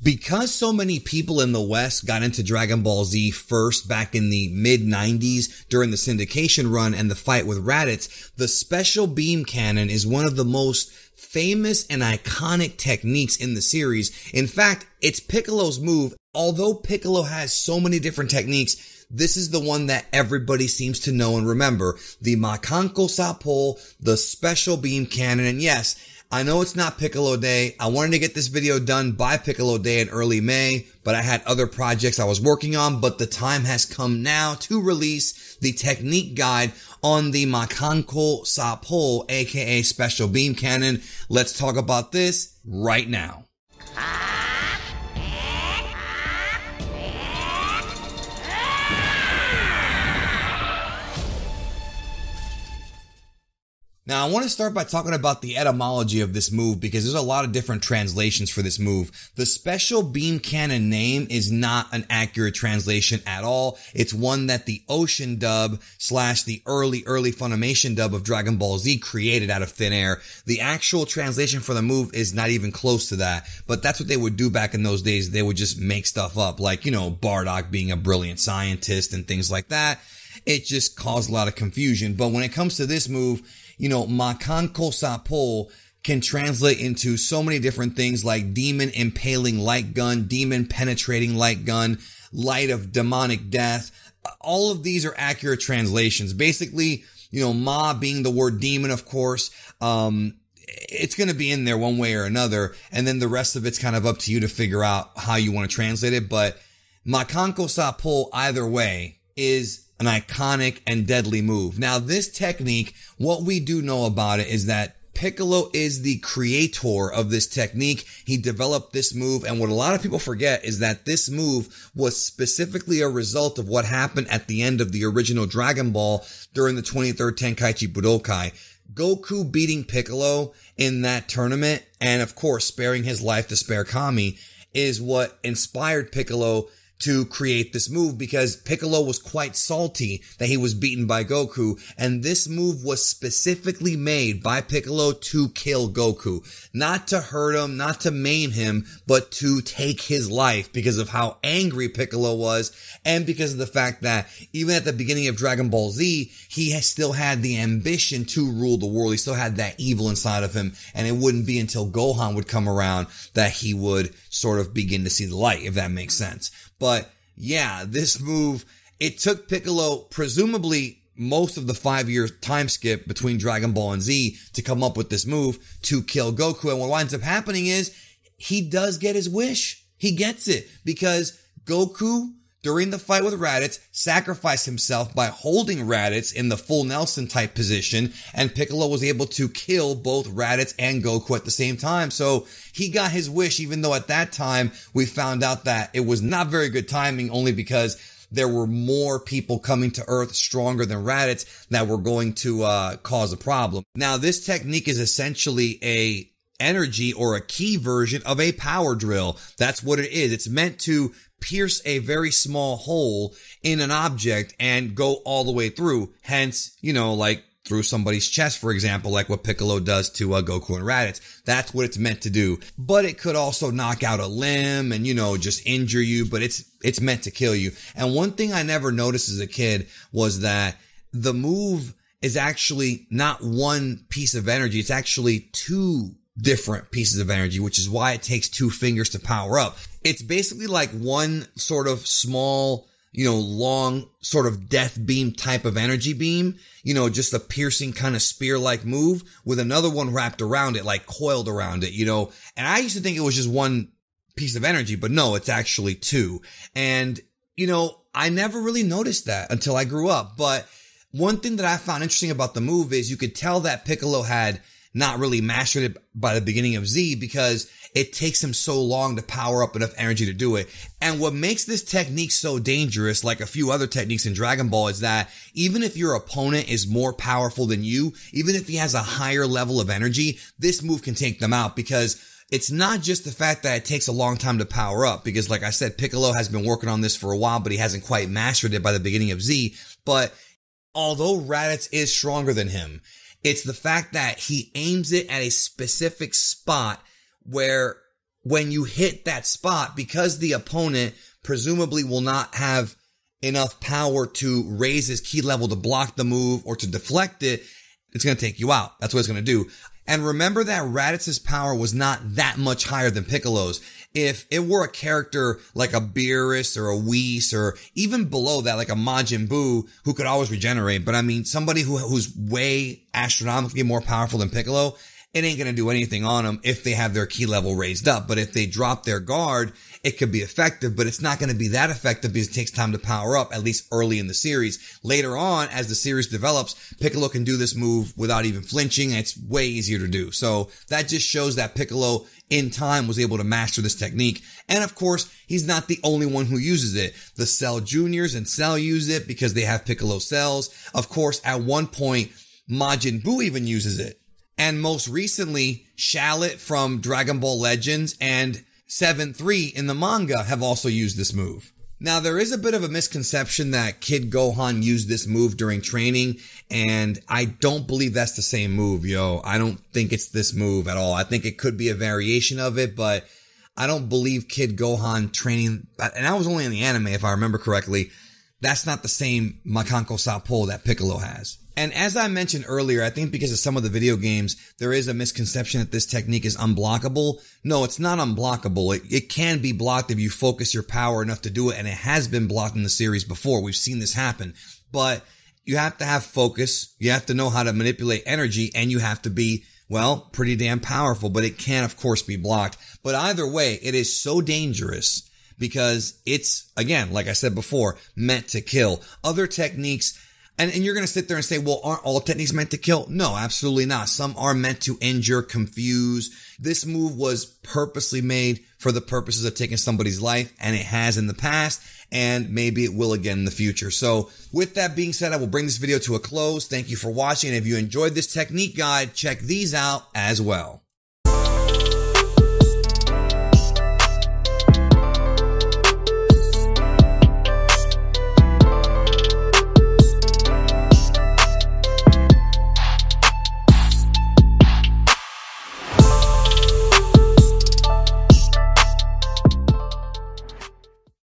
Because so many people in the West got into Dragon Ball Z first back in the mid-90s during the syndication run and the fight with Raditz, the Special Beam Cannon is one of the most famous and iconic techniques in the series. In fact, it's Piccolo's move. Although Piccolo has so many different techniques, this is the one that everybody seems to know and remember. The Makanko Sappo, the Special Beam Cannon, and yes, I know it's not Piccolo Day. I wanted to get this video done by Piccolo Day in early May, but I had other projects I was working on, but the time has come now to release the technique guide on the Makanko Sappo, aka Special Beam Cannon. Let's talk about this right now. Now, I want to start by talking about the etymology of this move because there's a lot of different translations for this move. The Special Beam Cannon name is not an accurate translation at all. It's one that the Ocean dub / the early Funimation dub of Dragon Ball Z created out of thin air. The actual translation for the move is not even close to that, but that's what they would do back in those days. They would just make stuff up, like, Bardock being a brilliant scientist and things like that. It just caused a lot of confusion. But when it comes to this move, Makanko Sappo can translate into so many different things like demon impaling light gun, demon penetrating light gun, light of demonic death. All of these are accurate translations. Basically, Ma being the word demon, of course, it's going to be in there one way or another. And then the rest of it's kind of up to you to figure out how you want to translate it. But Makanko Sappo, either way, is an iconic and deadly move. Now, this technique, what we do know about it is that Piccolo is the creator of this technique. He developed this move, and what a lot of people forget is that this move was specifically a result of what happened at the end of the original Dragon Ball during the 23rd Tenkaichi Budokai. Goku beating Piccolo in that tournament, and of course sparing his life to spare Kami, is what inspired Piccolo to create this move, because Piccolo was quite salty that he was beaten by Goku, and this move was specifically made by Piccolo to kill Goku. Not to hurt him, not to maim him, but to take his life because of how angry Piccolo was, and because of the fact that even at the beginning of Dragon Ball Z, he still had the ambition to rule the world. He still had that evil inside of him, and it wouldn't be until Gohan would come around that he would sort of begin to see the light, if that makes sense. But yeah, this move, it took Piccolo presumably most of the 5-year time skip between Dragon Ball and Z to come up with this move to kill Goku. And what winds up happening is he does get his wish. He gets it because Goku, during the fight with Raditz, sacrificed himself by holding Raditz in the full Nelson type position, and Piccolo was able to kill both Raditz and Goku at the same time. So he got his wish, even though at that time we found out that it was not very good timing, only because there were more people coming to Earth stronger than Raditz that were going to cause a problem. Now, this technique is essentially a energy or a key version of a power drill. That's what it is. It's meant to pierce a very small hole in an object and go all the way through. Hence, like through somebody's chest, for example, like what Piccolo does to Goku and Raditz. That's what it's meant to do. But it could also knock out a limb and, just injure you, but it's meant to kill you. And one thing I never noticed as a kid was that the move is actually not one piece of energy. It's actually two different pieces of energy, which is why it takes 2 fingers to power up. It's basically like one sort of small, long sort of death beam type of energy beam, just a piercing kind of spear-like move with another one wrapped around it, like coiled around it, and I used to think it was just one piece of energy, but no, it's actually 2. And, I never really noticed that until I grew up. But one thing that I found interesting about the move is you could tell that Piccolo had not really mastered it by the beginning of Z because it takes him so long to power up enough energy to do it. And what makes this technique so dangerous, like a few other techniques in Dragon Ball, is that even if your opponent is more powerful than you, even if he has a higher level of energy, this move can take them out, because it's not just the fact that it takes a long time to power up, because like I said, Piccolo has been working on this for a while, but he hasn't quite mastered it by the beginning of Z. But although Raditz is stronger than him, it's the fact that he aims it at a specific spot where when you hit that spot, because the opponent presumably will not have enough power to raise his ki level to block the move or to deflect it, it's going to take you out. That's what it's going to do. And remember that Raditz's power was not that much higher than Piccolo's. If it were a character like a Beerus or a Whis or even below that, like a Majin Buu, who could always regenerate, but I mean, somebody who's way astronomically more powerful than Piccolo, it ain't going to do anything on them if they have their ki level raised up. But if they drop their guard, it could be effective, but it's not going to be that effective because it takes time to power up, at least early in the series. Later on, as the series develops, Piccolo can do this move without even flinching, and it's way easier to do. So that just shows that Piccolo in time was able to master this technique. And of course, he's not the only one who uses it. The Cell Juniors and Cell use it because they have Piccolo cells. Of course, at one point, Majin Buu even uses it. And most recently, Shallot from Dragon Ball Legends and 7-3 in the manga have also used this move. Now, there is a bit of a misconception that Kid Gohan used this move during training, and I don't believe that's the same move, yo. I don't think it's this move at all. I think it could be a variation of it, but I don't believe Kid Gohan training, and I was only in the anime if I remember correctly, that's not the same Makanko Sappo that Piccolo has. And as I mentioned earlier, I think because of some of the video games, there is a misconception that this technique is unblockable. No, it's not unblockable. It can be blocked if you focus your power enough to do it, and it has been blocked in the series before. We've seen this happen. But you have to have focus, you have to know how to manipulate energy, and you have to be, well, pretty damn powerful. But it can, of course, be blocked. But either way, it is so dangerous because it's, again, like I said before, meant to kill. Other techniques, and you're going to sit there and say, well, aren't all techniques meant to kill? No, absolutely not. Some are meant to injure, confuse. This move was purposely made for the purposes of taking somebody's life, and it has in the past, and maybe it will again in the future. So with that being said, I will bring this video to a close. Thank you for watching. And if you enjoyed this technique guide, check these out as well.